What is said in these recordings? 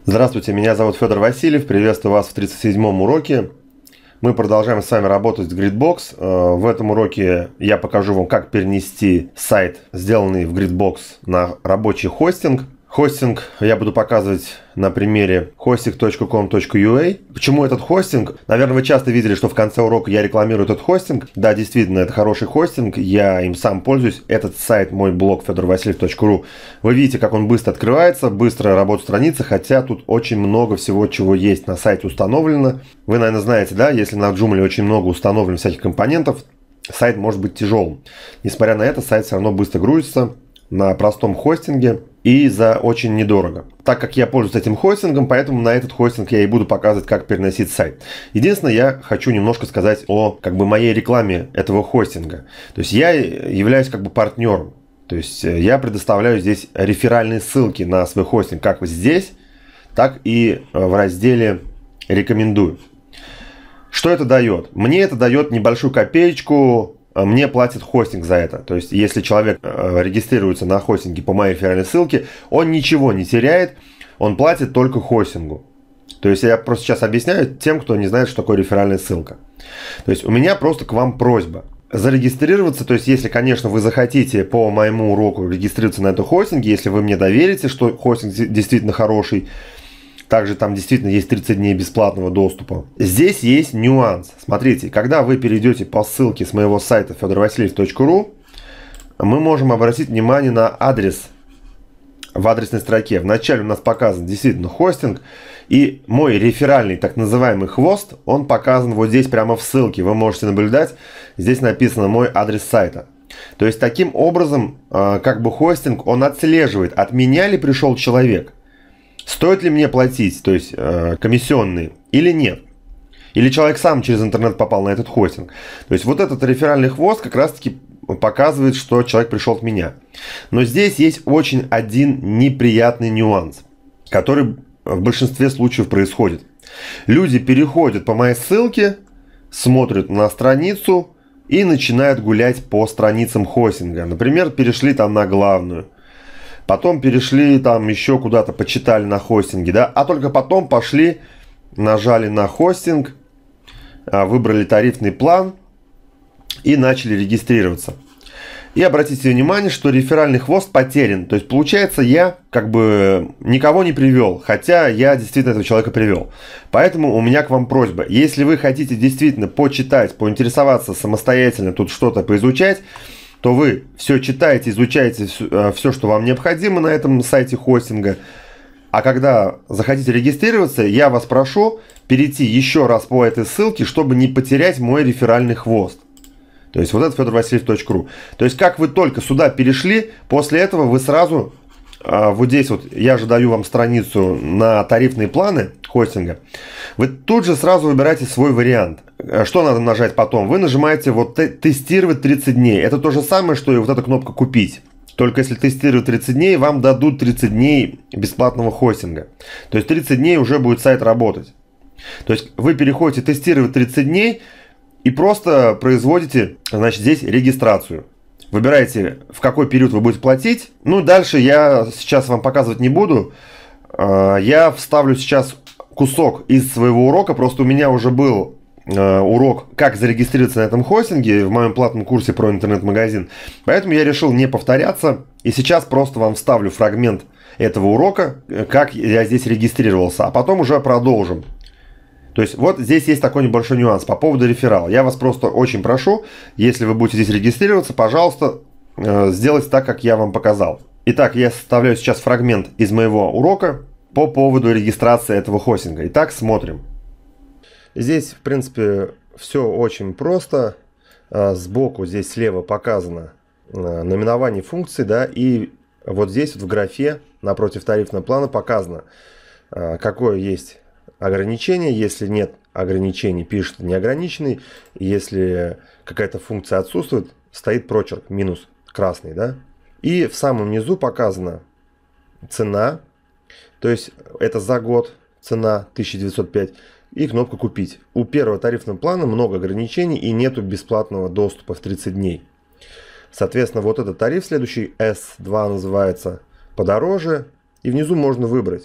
Здравствуйте, меня зовут Федор Васильев, приветствую вас в 37-м уроке. Мы продолжаем с вами работать с Gridbox. В этом уроке я покажу вам, как перенести сайт, сделанный в Gridbox, на рабочий хостинг. Хостинг я буду показывать на примере hosting.com.ua. Почему этот хостинг? Наверное, вы часто видели, что в конце урока я рекламирую этот хостинг. Да, действительно, это хороший хостинг, я им сам пользуюсь. Этот сайт, мой блог fedorvasiliev.ru. Вы видите, как он быстро открывается, быстро работает страница, хотя тут очень много всего, чего есть на сайте установлено. Вы, наверное, знаете, да, если на Joomla очень много установлено всяких компонентов, сайт может быть тяжелым. Несмотря на это, сайт все равно быстро грузится на простом хостинге и за очень недорого. Так как я пользуюсь этим хостингом, поэтому на этот хостинг я и буду показывать, как переносить сайт. Единственное, я хочу немножко сказать о моей рекламе этого хостинга. То есть я являюсь партнером. То есть я предоставляю здесь реферальные ссылки на свой хостинг, как здесь, так и в разделе «Рекомендую». Что это дает? Мне это дает небольшую копеечку. Мне платит хостинг за это. То есть, если человек регистрируется на хостинге по моей реферальной ссылке, он ничего не теряет, он платит только хостингу. То есть, я просто сейчас объясняю тем, кто не знает, что такое реферальная ссылка. То есть, у меня просто к вам просьба зарегистрироваться. То есть, если, конечно, вы захотите по моему уроку регистрироваться на этом хостинге, если вы мне доверите, что хостинг действительно хороший, также там действительно есть 30 дней бесплатного доступа. Здесь есть нюанс. Смотрите, когда вы перейдете по ссылке с моего сайта fedorvasiliev.ru, мы можем обратить внимание на адрес в адресной строке. Вначале у нас показан действительно хостинг, и мой реферальный так называемый хвост, он показан вот здесь прямо в ссылке. Вы можете наблюдать, здесь написано мой адрес сайта. То есть таким образом, хостинг, он отслеживает, от меня ли пришел человек. Стоит ли мне платить, то есть комиссионные, или нет? Или человек сам через интернет попал на этот хостинг? То есть вот этот реферальный хвост как раз-таки показывает, что человек пришел от меня. Но здесь есть очень один неприятный нюанс, который в большинстве случаев происходит. Люди переходят по моей ссылке, смотрят на страницу и начинают гулять по страницам хостинга. Например, перешли там на главную. Потом перешли там еще куда-то, почитали на хостинге, да, а только потом пошли, нажали на хостинг, выбрали тарифный план и начали регистрироваться. И обратите внимание, что реферальный хвост потерян. То есть получается, я никого не привел, хотя я действительно этого человека привел. Поэтому у меня к вам просьба. Если вы хотите действительно почитать, поинтересоваться самостоятельно, тут что-то поизучать, то вы все читаете, изучаете все, что вам необходимо на этом сайте хостинга. А когда захотите регистрироваться, я вас прошу перейти еще раз по этой ссылке, чтобы не потерять мой реферальный хвост. То есть вот это fedorvasiliev.ru. То есть как вы только сюда перешли, после этого вы сразу, вот здесь вот, я же даю вам страницу на тарифные планы хостинга, вы тут же сразу выбираете свой вариант. Что надо нажать потом? Вы нажимаете вот «Тестировать 30 дней». Это то же самое, что и вот эта кнопка «Купить». Только если тестировать 30 дней, вам дадут 30 дней бесплатного хостинга. То есть 30 дней уже будет сайт работать. То есть вы переходите «Тестировать 30 дней» и просто производите, значит, здесь регистрацию. Выбираете, в какой период вы будете платить. Ну, дальше я сейчас вам показывать не буду. Я вставлю сейчас кусок из своего урока. Просто у меня уже был урок, как зарегистрироваться на этом хостинге в моем платном курсе про интернет-магазин. Поэтому я решил не повторяться. И сейчас просто вам вставлю фрагмент этого урока, как я здесь регистрировался. А потом уже продолжим. То есть вот здесь есть такой небольшой нюанс по поводу реферала. Я вас просто очень прошу, если вы будете здесь регистрироваться, пожалуйста, сделайте так, как я вам показал. Итак, я составляю сейчас фрагмент из моего урока по поводу регистрации этого хостинга. Итак, смотрим. Здесь, в принципе, все очень просто. Сбоку, здесь слева показано наименование функции, да, и вот здесь вот в графе напротив тарифного плана показано, какое есть ограничение. Если нет ограничений, пишет неограниченный. Если какая-то функция отсутствует, стоит прочерк, минус красный, да. И в самом низу показана цена, то есть это за год цена 1905. И кнопка «Купить». У первого тарифного плана много ограничений и нету бесплатного доступа в 30 дней. Соответственно, вот этот тариф следующий, S2 называется, подороже. И внизу можно выбрать.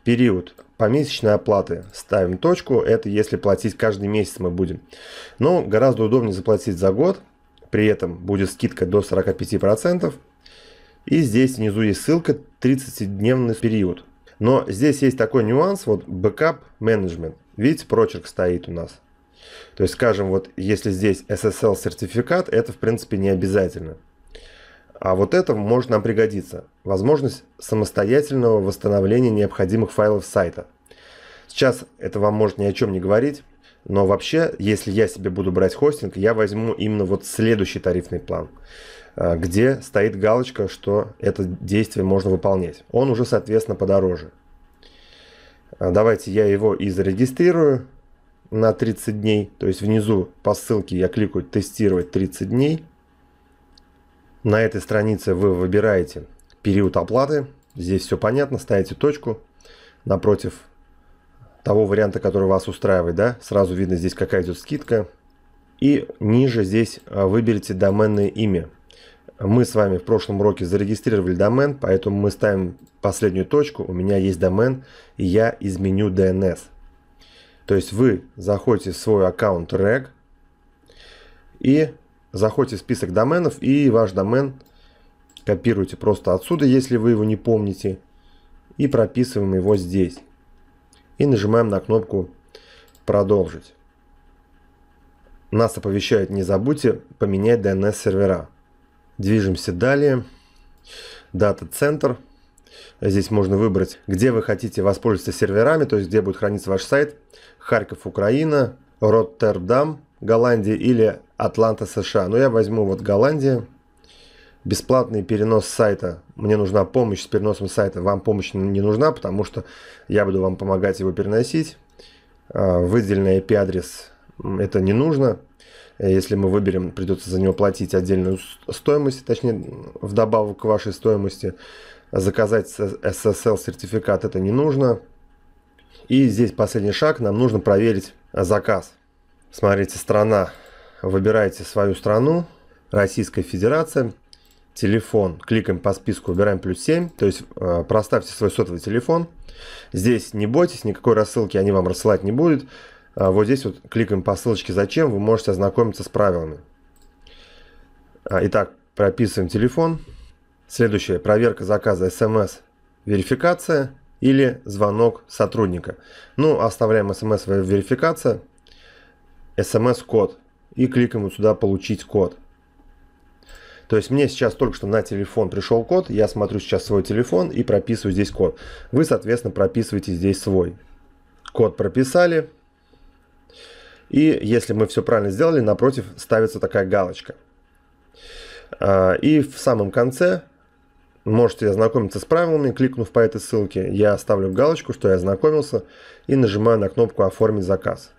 период помесячной оплаты. Ставим точку. Это если платить каждый месяц мы будем. Но гораздо удобнее заплатить за год. При этом будет скидка до 45%. И здесь внизу есть ссылка 30-дневный период. Но здесь есть такой нюанс. Вот backup management. Видите, прочерк стоит у нас. То есть, скажем, вот если здесь SSL сертификат, это в принципе не обязательно. А вот это может нам пригодиться. Возможность самостоятельного восстановления необходимых файлов сайта. Сейчас это вам может ни о чем не говорить. Но вообще, если я себе буду брать хостинг, я возьму именно вот следующий тарифный план, где стоит галочка, что это действие можно выполнять. Он уже, соответственно, подороже. Давайте я его и зарегистрирую на 30 дней. То есть внизу по ссылке я кликаю «Тестировать 30 дней». На этой странице вы выбираете период оплаты. Здесь все понятно. Ставите точку напротив того варианта, который вас устраивает. Да? Сразу видно здесь, какая идет скидка. И ниже здесь выберите доменное имя. Мы с вами в прошлом уроке зарегистрировали домен, поэтому мы ставим последнюю точку. У меня есть домен, и я изменю DNS. То есть вы заходите в свой аккаунт REG и заходите в список доменов, и ваш домен копируете просто отсюда, если вы его не помните, и прописываем его здесь. И нажимаем на кнопку «Продолжить». Нас оповещает: не забудьте поменять DNS сервера. Движемся далее. Дата-центр. Здесь можно выбрать, где вы хотите воспользоваться серверами, то есть где будет храниться ваш сайт. Харьков, Украина, Роттердам, Голландия или Атланта, США. Но я возьму вот Голландия. Бесплатный перенос сайта. Мне нужна помощь с переносом сайта. Вам помощь не нужна, потому что я буду вам помогать его переносить. Выделенный IP-адрес это не нужно. Если мы выберем, придется за него платить отдельную стоимость, точнее вдобавок к вашей стоимости. Заказать SSL сертификат это не нужно. И здесь последний шаг. Нам нужно проверить заказ. Смотрите, страна. Выбираете свою страну. Российская Федерация. Телефон. Кликаем по списку, выбираем +7. То есть проставьте свой сотовый телефон. Здесь не бойтесь, никакой рассылки они вам рассылать не будут. Вот здесь вот кликаем по ссылочке «Зачем», вы можете ознакомиться с правилами. Итак, прописываем телефон. Следующее: проверка заказа, СМС-верификация или звонок сотрудника. Ну, оставляем СМС-верификация, СМС-код. И кликаем вот сюда «Получить код». То есть мне сейчас только что на телефон пришел код. Я смотрю сейчас свой телефон и прописываю здесь код. Вы, соответственно, прописываете здесь свой. Код прописали. И если мы все правильно сделали, напротив ставится такая галочка. И в самом конце можете ознакомиться с правилами, кликнув по этой ссылке. Я ставлю галочку, что я ознакомился, и нажимаю на кнопку «Оформить заказ».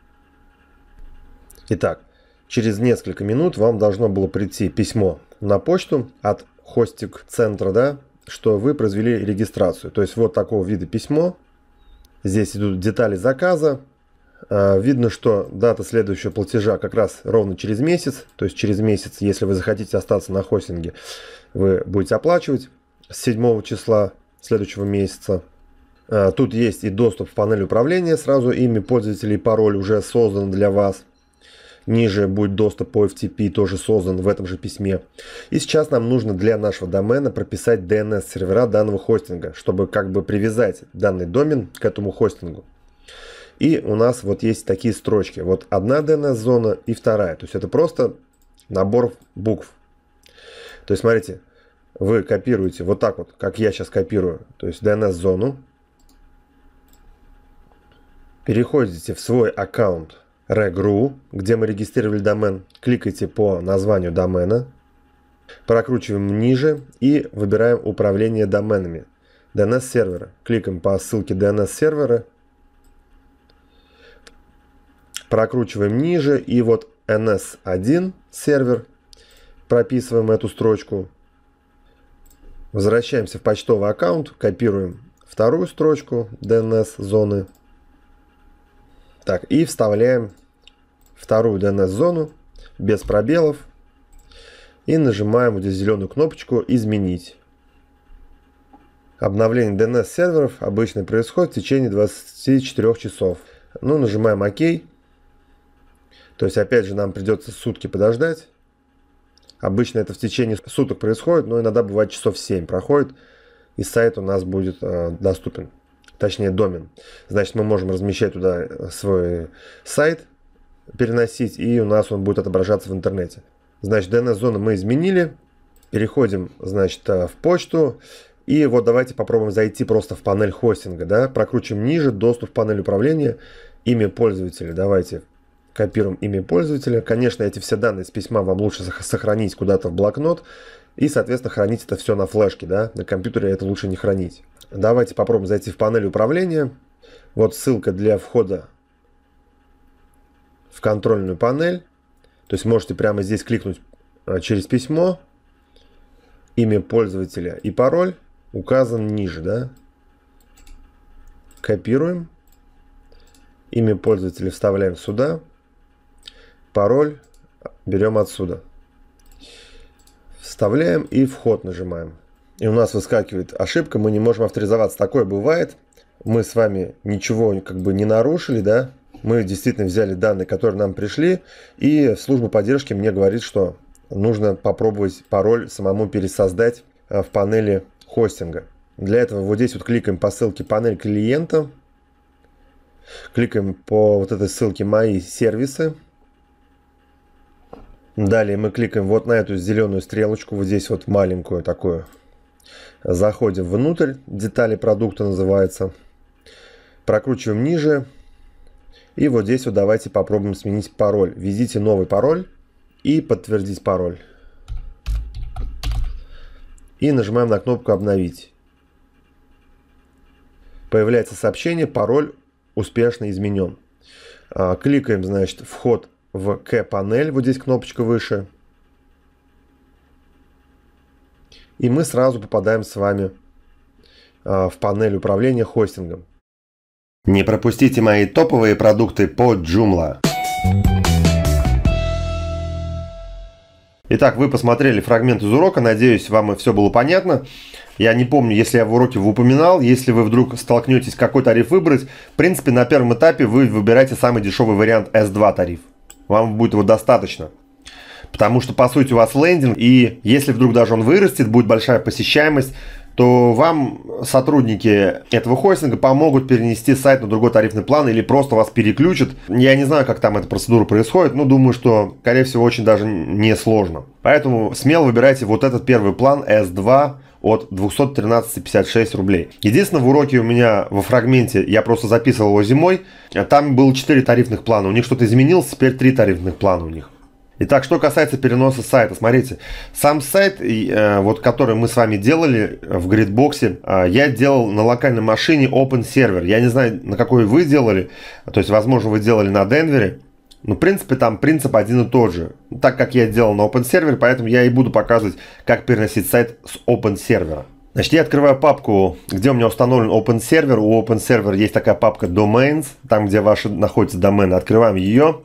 Итак, через несколько минут вам должно было прийти письмо на почту от хостинг-центра, да, что вы произвели регистрацию. То есть вот такого вида письмо. Здесь идут детали заказа. Видно, что дата следующего платежа как раз ровно через месяц. То есть через месяц, если вы захотите остаться на хостинге, вы будете оплачивать с 7 числа следующего месяца. Тут есть и доступ в панель управления. Сразу имя пользователя и пароль уже создан для вас. Ниже будет доступ по FTP, тоже создан в этом же письме. И сейчас нам нужно для нашего домена прописать DNS-сервера данного хостинга, чтобы как бы привязать данный домен к этому хостингу. И у нас вот есть такие строчки. Вот одна DNS-зона и вторая. То есть это просто набор букв. То есть смотрите, вы копируете вот так вот, как я сейчас копирую. То есть DNS-зону. Переходите в свой аккаунт reg.ru, где мы регистрировали домен. Кликайте по названию домена. Прокручиваем ниже и выбираем управление доменами. DNS-сервера. Кликаем по ссылке DNS-сервера. Прокручиваем ниже, и вот NS1 сервер, прописываем эту строчку. Возвращаемся в почтовый аккаунт, копируем вторую строчку DNS зоны. Так, и вставляем вторую DNS зону без пробелов. И нажимаем вот здесь зеленую кнопочку «Изменить». Обновление DNS серверов обычно происходит в течение 24 часов. Ну, нажимаем ОК. То есть, опять же, нам придется сутки подождать. Обычно это в течение суток происходит, но иногда бывает часов 7 проходит, и сайт у нас будет доступен. Точнее, домен. Значит, мы можем размещать туда свой сайт, переносить, и у нас он будет отображаться в интернете. Значит, DNS-зону мы изменили. Переходим, значит, в почту. И вот давайте попробуем зайти просто в панель хостинга. Да? Прокручиваем ниже, доступ в панель управления, имя пользователя. Давайте копируем имя пользователя. Конечно, эти все данные с письма вам лучше сохранить куда-то в блокнот. И, соответственно, хранить это все на флешке. Да? На компьютере это лучше не хранить. Давайте попробуем зайти в панель управления. Вот ссылка для входа в контрольную панель. То есть можете прямо здесь кликнуть через письмо. Имя пользователя и пароль указан ниже. Да? Копируем. Имя пользователя вставляем сюда. Пароль берем отсюда. Вставляем и вход нажимаем. И у нас выскакивает ошибка, мы не можем авторизоваться. Такое бывает. Мы с вами ничего как бы не нарушили, да? Мы действительно взяли данные, которые нам пришли. И служба поддержки мне говорит, что нужно попробовать пароль самому пересоздать в панели хостинга. Для этого вот здесь вот кликаем по ссылке «Панель клиента». Кликаем по вот этой ссылке «Мои сервисы». Далее мы кликаем вот на эту зеленую стрелочку, вот здесь вот маленькую такую. Заходим внутрь, детали продукта называется. Прокручиваем ниже. И вот здесь вот давайте попробуем сменить пароль. Введите новый пароль и подтвердить пароль. И нажимаем на кнопку «Обновить». Появляется сообщение «Пароль успешно изменен». Кликаем, значит, «Вход в К-панель». Вот здесь кнопочка выше. И мы сразу попадаем с вами в панель управления хостингом. Не пропустите мои топовые продукты по Joomla. Итак, вы посмотрели фрагмент из урока. Надеюсь, вам все было понятно. Я не помню, если я в уроке упоминал. Если вы вдруг столкнетесь, какой тариф выбрать, в принципе, на первом этапе вы выбираете самый дешевый вариант S2 тариф. Вам будет его достаточно. Потому что, по сути, у вас лендинг, и если вдруг даже он вырастет, будет большая посещаемость, то вам сотрудники этого хостинга помогут перенести сайт на другой тарифный план или просто вас переключат. Я не знаю, как там эта процедура происходит, но думаю, что, скорее всего, очень даже не сложно. Поэтому смело выбирайте вот этот первый план S2 от 213,56 рублей. Единственное, в уроке у меня во фрагменте, я просто записывал его зимой, там было 4 тарифных плана. У них что-то изменилось, теперь 3 тарифных плана у них. Итак, что касается переноса сайта, смотрите, сам сайт, вот, который мы с вами делали в Gridbox, я делал на локальной машине OpenServer. Я не знаю, на какой вы делали, то есть, возможно, вы делали на Денвере, но, в принципе, там принцип один и тот же. Так как я делал на OpenServer, поэтому я и буду показывать, как переносить сайт с OpenServer. Значит, я открываю папку, где у меня установлен OpenServer. У OpenServer есть такая папка Domains, там, где ваши находятся домены. Открываем ее.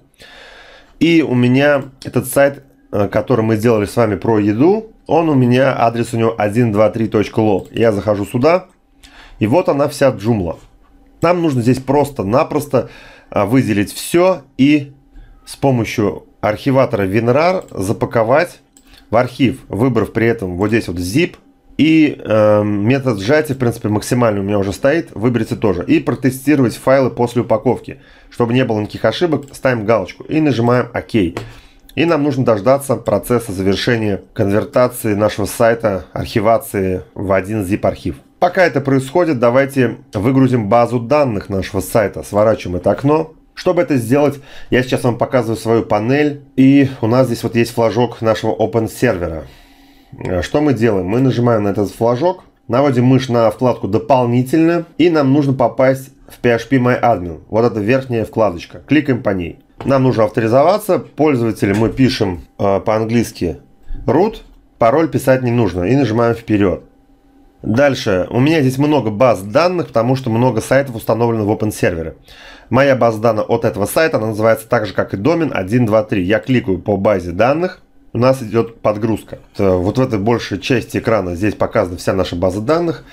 И у меня этот сайт, который мы сделали с вами про еду, он у меня, адрес у него 123.lo. Я захожу сюда, и вот она вся Joomla. Нам нужно здесь просто-напросто выделить все и с помощью архиватора WinRAR запаковать в архив, выбрав при этом вот здесь вот zip. И метод сжатия, в принципе, максимально у меня уже стоит. Выберите тоже. И протестировать файлы после упаковки. Чтобы не было никаких ошибок, ставим галочку и нажимаем ОК. И нам нужно дождаться процесса завершения конвертации нашего сайта, архивации в один zip архив. Пока это происходит, давайте выгрузим базу данных нашего сайта. Сворачиваем это окно. Чтобы это сделать, я сейчас вам показываю свою панель. И у нас здесь вот есть флажок нашего OpenServer. Что мы делаем? Мы нажимаем на этот флажок, наводим мышь на вкладку «Дополнительно», и нам нужно попасть в PHPMyAdmin. Вот эта верхняя вкладочка. Кликаем по ней. Нам нужно авторизоваться. Пользователя мы пишем по-английски root, пароль писать не нужно, и нажимаем «Вперед». Дальше. У меня здесь много баз данных, потому что много сайтов установлено в OpenServer. Моя база данных от этого сайта, она называется так же, как и домен 123. Я кликаю по базе данных. У нас идет подгрузка. Вот в этой большей части экрана здесь показана вся наша база данных.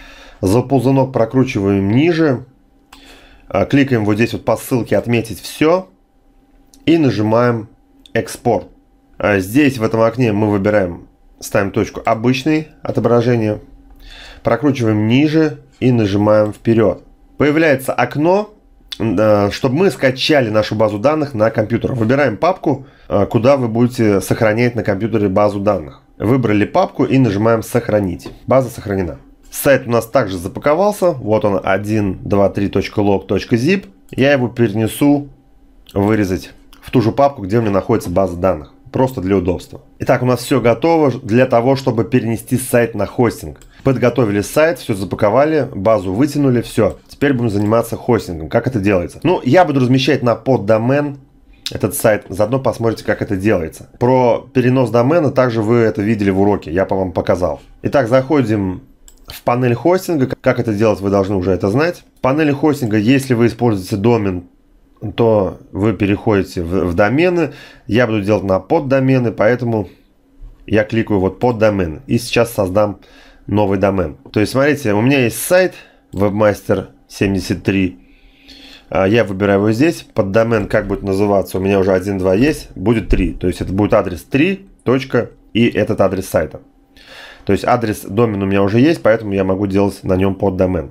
За ползунок прокручиваем ниже. Кликаем вот здесь вот по ссылке «Отметить все» и нажимаем «Экспорт». Здесь в этом окне мы выбираем, ставим точку «Обычный» отображение. Прокручиваем ниже и нажимаем «Вперед». Появляется окно, чтобы мы скачали нашу базу данных на компьютер. Выбираем папку, куда вы будете сохранять на компьютере базу данных. Выбрали папку и нажимаем «Сохранить». База сохранена. Сайт у нас также запаковался. Вот он 123.log.zip. Я его перенесу, вырезать в ту же папку, где у меня находится база данных. Просто для удобства. Итак, у нас все готово для того, чтобы перенести сайт на хостинг. Подготовили сайт, все запаковали, базу вытянули, все. Теперь будем заниматься хостингом. Как это делается? Ну, я буду размещать на поддомен этот сайт. Заодно посмотрите, как это делается. Про перенос домена также вы это видели в уроке. Я вам показал. Итак, заходим в панель хостинга. Как это делать, вы должны уже это знать. В панели хостинга, если вы используете домен, то вы переходите в домены. Я буду делать на поддомены, поэтому я кликаю вот поддомен. И сейчас создам новый домен. То есть, смотрите, у меня есть сайт Webmaster 73. Я выбираю его здесь. Поддомен как будет называться? У меня уже 1.2 есть. Будет 3. То есть, это будет адрес 3. И этот адрес сайта. То есть адрес домена у меня уже есть, поэтому я могу делать на нем поддомен.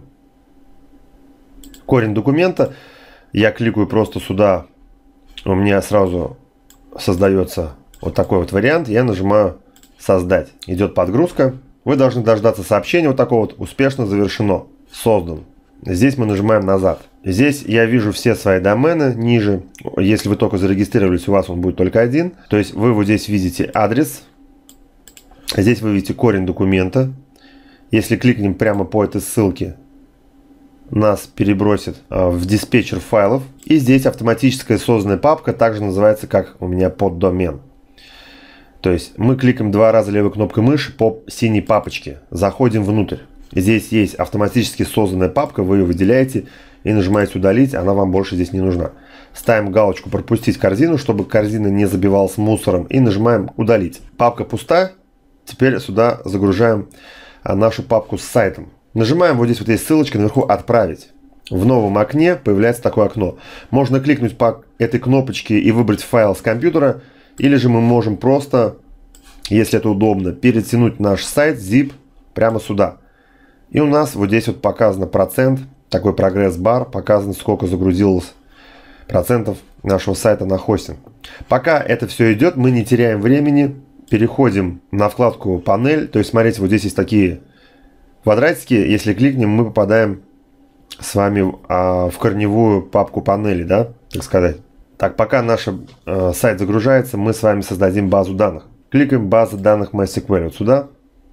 Корень документа. Я кликаю просто сюда. У меня сразу создается вот такой вот вариант. Я нажимаю «Создать». Идет подгрузка. Вы должны дождаться сообщения вот такого вот: «Успешно завершено. Создан». Здесь мы нажимаем «Назад». Здесь я вижу все свои домены ниже. Если вы только зарегистрировались, у вас он будет только один. То есть вы вот здесь видите адрес. Здесь вы видите корень документа. Если кликнем прямо по этой ссылке, нас перебросит в диспетчер файлов. И здесь автоматическая созданная папка, также называется как у меня поддомен. То есть мы кликаем 2 раза левой кнопкой мыши по синей папочке. Заходим внутрь. Здесь есть автоматически созданная папка, вы ее выделяете и нажимаете «Удалить», она вам больше здесь не нужна. Ставим галочку «Пропустить корзину», чтобы корзина не забивалась мусором, и нажимаем «Удалить». Папка пуста. Теперь сюда загружаем нашу папку с сайтом. Нажимаем, вот здесь вот есть ссылочка наверху «Отправить». В новом окне появляется такое окно. Можно кликнуть по этой кнопочке и выбрать файл с компьютера, или же мы можем просто, если это удобно, перетянуть наш сайт zip прямо сюда. И у нас вот здесь вот показано процент, такой прогресс-бар, показано, сколько загрузилось процентов нашего сайта на хостинг. Пока это все идет, мы не теряем времени. Переходим на вкладку «Панель». То есть, смотрите, вот здесь есть такие квадратики. Если кликнем, мы попадаем с вами в корневую папку панели, да, так сказать. Так, пока наш сайт загружается, мы с вами создадим базу данных. Кликаем «База данных MySQL» вот сюда.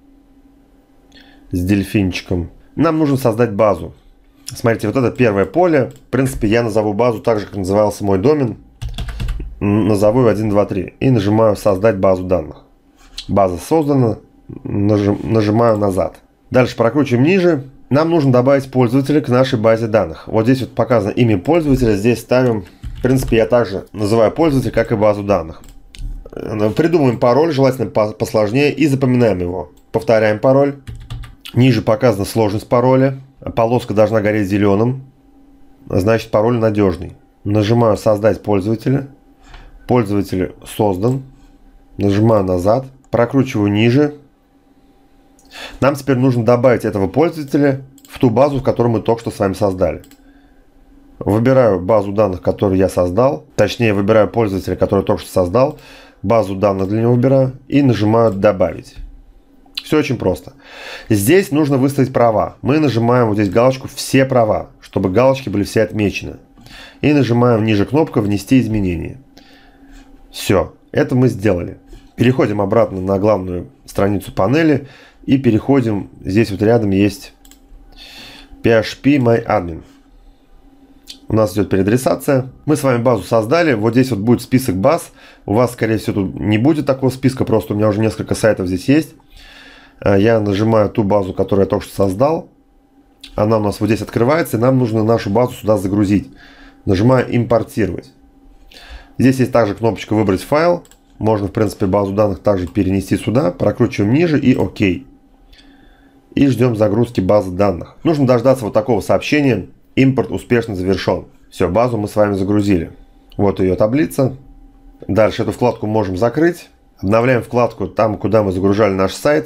С дельфинчиком. Нам нужно создать базу. Смотрите, вот это первое поле. В принципе, я назову базу так же, как назывался мой домен. Назову его 123. И нажимаю «Создать базу данных». База создана. Нажимаю «Назад». Дальше прокручиваем ниже. Нам нужно добавить пользователя к нашей базе данных. Вот здесь вот показано имя пользователя. Здесь ставим, в принципе, я также называю пользователя, как и базу данных. Придумываем пароль, желательно посложнее, и запоминаем его. Повторяем пароль. Ниже показана сложность пароля. Полоска должна гореть зеленым. Значит, пароль надежный. Нажимаю «Создать пользователя». Пользователь создан. Нажимаю «Назад». Прокручиваю ниже. Нам теперь нужно добавить этого пользователя в ту базу, которую мы только что с вами создали. Выбираю базу данных, которую я создал. Точнее, выбираю пользователя, который только что создал. Базу данных для него выбираю. И нажимаю «Добавить». Все очень просто. Здесь нужно выставить права. Мы нажимаем вот здесь галочку «Все права», чтобы галочки были все отмечены. И нажимаем ниже кнопку «Внести изменения». Все, это мы сделали. Переходим обратно на главную страницу панели и переходим. Здесь вот рядом есть PHP MyAdmin. У нас идет переадресация. Мы с вами базу создали. Вот здесь вот будет список баз. У вас, скорее всего, тут не будет такого списка. Просто у меня уже несколько сайтов здесь есть. Я нажимаю ту базу, которую я только что создал. Она у нас вот здесь открывается. И нам нужно нашу базу сюда загрузить. Нажимаю «Импортировать». Здесь есть также кнопочка «Выбрать файл». Можно, в принципе, базу данных также перенести сюда. Прокручиваем ниже и «Ок». и ждем загрузки базы данных. Нужно дождаться вот такого сообщения: импорт успешно завершен. Все, базу мы с вами загрузили. Вот ее таблица. Дальше эту вкладку можем закрыть. Обновляем вкладку там, куда мы загружали наш сайт.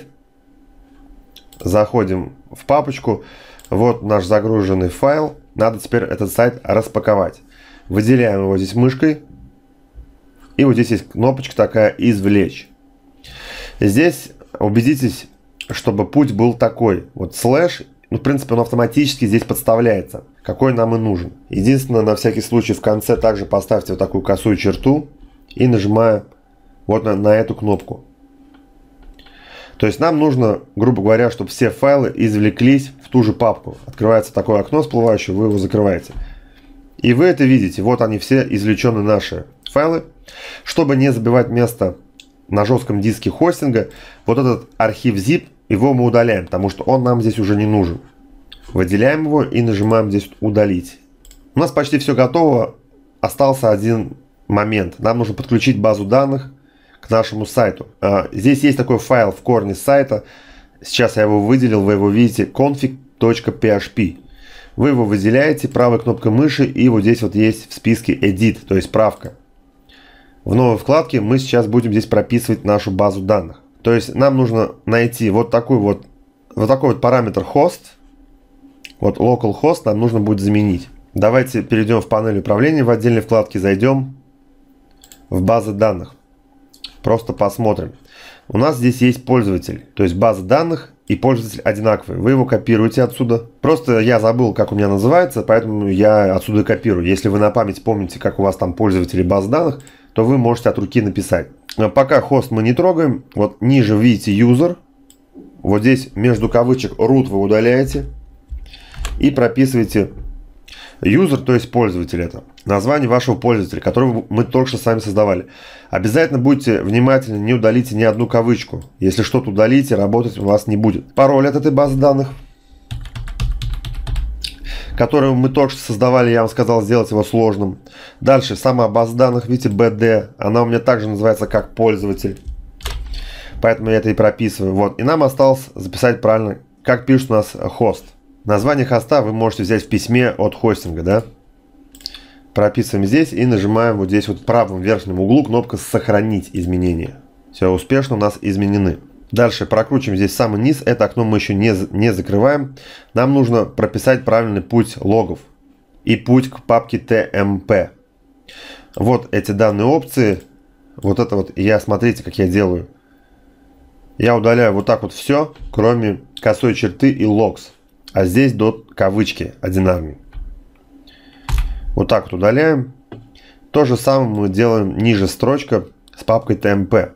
Заходим в папочку. Вот наш загруженный файл. Надо теперь этот сайт распаковать. Выделяем его здесь мышкой. И вот здесь есть кнопочка такая «Извлечь». Здесь убедитесь, чтобы путь был такой. Вот слэш. Ну, в принципе, он автоматически здесь подставляется, какой нам и нужен. Единственное, на всякий случай в конце также поставьте вот такую косую черту и нажимаю вот на эту кнопку. То есть нам нужно, грубо говоря, чтобы все файлы извлеклись в ту же папку. Открывается такое окно всплывающее, вы его закрываете. И вы это видите. Вот они все извлечены наши файлы. Чтобы не забивать место на жестком диске хостинга, вот этот архив zip, его мы удаляем, потому что он нам здесь уже не нужен. Выделяем его и нажимаем здесь удалить. У нас почти все готово. Остался один момент. Нам нужно подключить базу данных к нашему сайту. Здесь есть такой файл в корне сайта. Сейчас я его выделил, вы его видите, config.php. Вы его выделяете правой кнопкой мыши, и вот здесь вот есть в списке edit, то есть правка. В новой вкладке мы сейчас будем здесь прописывать нашу базу данных. То есть нам нужно найти вот такой вот параметр host. Вот localhost нам нужно будет заменить. Давайте перейдем в панель управления, в отдельной вкладке зайдем в базы данных. Просто посмотрим. У нас здесь есть пользователь, то есть база данных и пользователь одинаковые. Вы его копируете отсюда. Просто я забыл, как у меня называется, поэтому я отсюда копирую. Если вы на память помните, как у вас там пользователи баз данных, то вы можете от руки написать. Но пока хост мы не трогаем. Вот ниже видите user. Вот здесь между кавычек root вы удаляете. И прописываете user, то есть пользователь это. Название вашего пользователя, который мы только что сами создавали. Обязательно будьте внимательны, не удалите ни одну кавычку. Если что-то удалите, работать у вас не будет. Пароль от этой базы данных, которую мы только что создавали, я вам сказал сделать его сложным. Дальше сама база данных, видите, BD, она у меня также называется как пользователь. Поэтому я это и прописываю. Вот. И нам осталось записать правильно, как пишет у нас хост. Название хоста вы можете взять в письме от хостинга, да? Прописываем здесь и нажимаем вот здесь вот в правом верхнем углу кнопка «Сохранить изменения». Все, успешно у нас изменены. Дальше прокручиваем здесь самый низ. Это окно мы еще не закрываем. Нам нужно прописать правильный путь логов и путь к папке TMP. Вот эти данные опции. Вот это вот смотрите, как я делаю. Я удаляю вот так вот все, кроме косой черты и logs. А здесь до кавычки одинарные. Вот так вот удаляем. То же самое мы делаем ниже строчка с папкой TMP.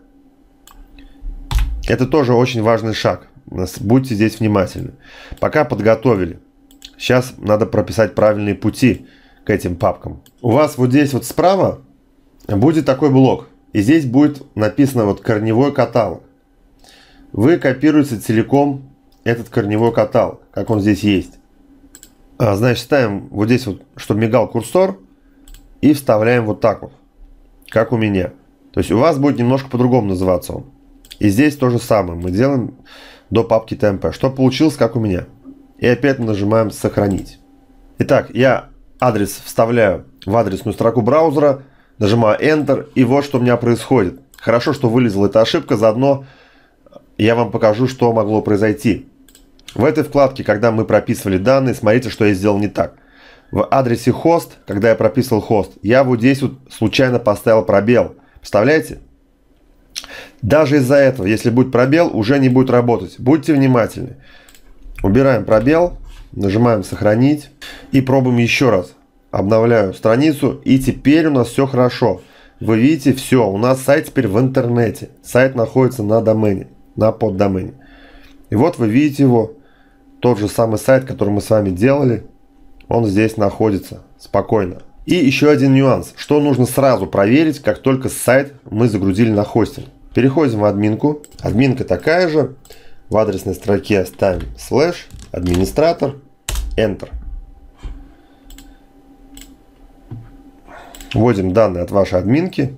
Это тоже очень важный шаг. Будьте здесь внимательны. Пока подготовили. Сейчас надо прописать правильные пути к этим папкам. У вас вот здесь вот справа будет такой блок. И здесь будет написано вот корневой каталог. Вы копируете целиком этот корневой каталог, как он здесь есть. Значит, ставим вот здесь вот, чтобы мигал курсор, и вставляем вот так вот, как у меня. То есть у вас будет немножко по-другому называться он. И здесь то же самое мы делаем до папки TMP. Что получилось, как у меня. И опять нажимаем «Сохранить». Итак, я адрес вставляю в адресную строку браузера, нажимаю Enter, и вот что у меня происходит. Хорошо, что вылезла эта ошибка, заодно я вам покажу, что могло произойти. В этой вкладке, когда мы прописывали данные, смотрите, что я сделал не так. В адресе хост, когда я прописывал хост, я вот здесь вот случайно поставил пробел. Представляете? Даже из-за этого, если будет пробел, уже не будет работать. Будьте внимательны. Убираем пробел, нажимаем «Сохранить» и пробуем еще раз. Обновляю страницу, и теперь у нас все хорошо. Вы видите, все, у нас сайт теперь в интернете. Сайт находится на домене, на поддомене. И вот вы видите его. Тот же самый сайт, который мы с вами делали, он здесь находится спокойно. И еще один нюанс, что нужно сразу проверить, как только сайт мы загрузили на хостинг. Переходим в админку. Админка такая же. В адресной строке ставим /администратор, Enter. Вводим данные от вашей админки.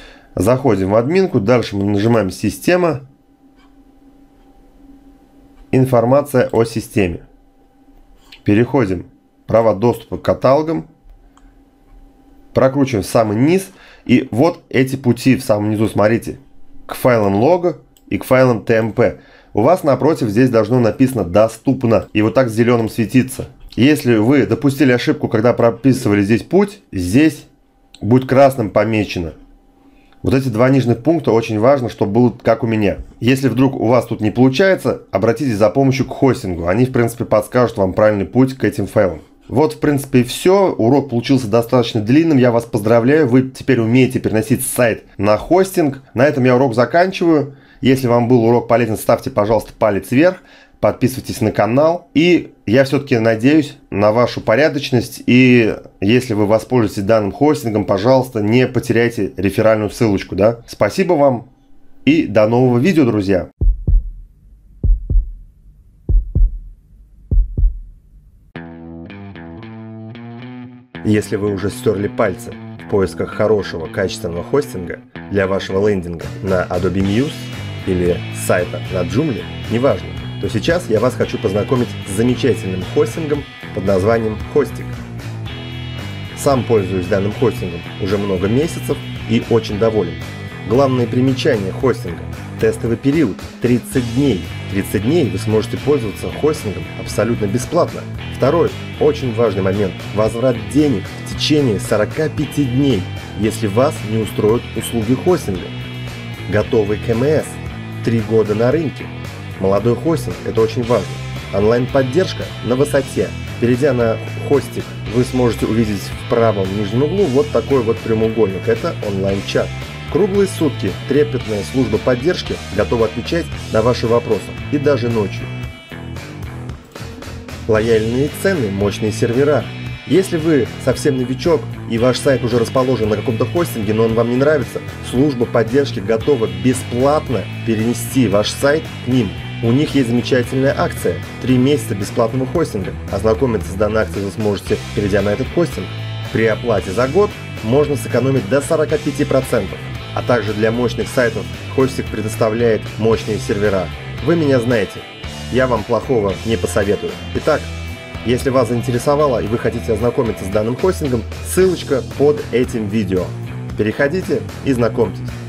Заходим в админку. Дальше мы нажимаем «Система». информация о системе. Переходим в права доступа к каталогам. Прокручиваем в самый низ. И вот эти пути в самом низу, смотрите, к файлам лога и к файлам TMP. У вас напротив здесь должно написано «Доступно». И вот так с зеленым светиться. Если вы допустили ошибку, когда прописывали здесь путь, здесь будет красным помечено. Вот эти два нижних пункта очень важно, чтобы было как у меня. Если вдруг у вас тут не получается, обратитесь за помощью к хостингу. Они, в принципе, подскажут вам правильный путь к этим файлам. Вот, в принципе, и все. Урок получился достаточно длинным. Я вас поздравляю. Вы теперь умеете переносить сайт на хостинг. На этом я урок заканчиваю. Если вам был урок полезен, ставьте, пожалуйста, палец вверх. Подписывайтесь на канал. И я все-таки надеюсь на вашу порядочность. И если вы воспользуетесь данным хостингом, пожалуйста, не потеряйте реферальную ссылочку. Да? Спасибо вам. И до нового видео, друзья. Если вы уже стерли пальцы в поисках хорошего, качественного хостинга для вашего лендинга на Adobe Muse или сайта на Joomla, неважно, то сейчас я вас хочу познакомить с замечательным хостингом под названием Hostik. Сам пользуюсь данным хостингом уже много месяцев и очень доволен. Главное примечание хостинга – тестовый период 30 дней. 30 дней вы сможете пользоваться хостингом абсолютно бесплатно. Второй, очень важный момент – возврат денег в течение 45 дней, если вас не устроят услуги хостинга. Готовый КМС – 3 года на рынке. Молодой хостинг – это очень важно. Онлайн-поддержка на высоте. Перейдя на Hostik, вы сможете увидеть в правом нижнем углу вот такой вот прямоугольник – это онлайн-чат. Круглые сутки трепетная служба поддержки готова отвечать на ваши вопросы и даже ночью. Лояльные цены, мощные сервера. Если вы совсем новичок и ваш сайт уже расположен на каком-то хостинге, но он вам не нравится, служба поддержки готова бесплатно перенести ваш сайт к ним. У них есть замечательная акция – 3 месяца бесплатного хостинга. Ознакомиться с данной акцией вы сможете, перейдя на этот хостинг. При оплате за год можно сэкономить до 45%. А также для мощных сайтов Hostik предоставляет мощные сервера. Вы меня знаете, я вам плохого не посоветую. Итак, если вас заинтересовало и вы хотите ознакомиться с данным хостингом, ссылочка под этим видео. Переходите и знакомьтесь.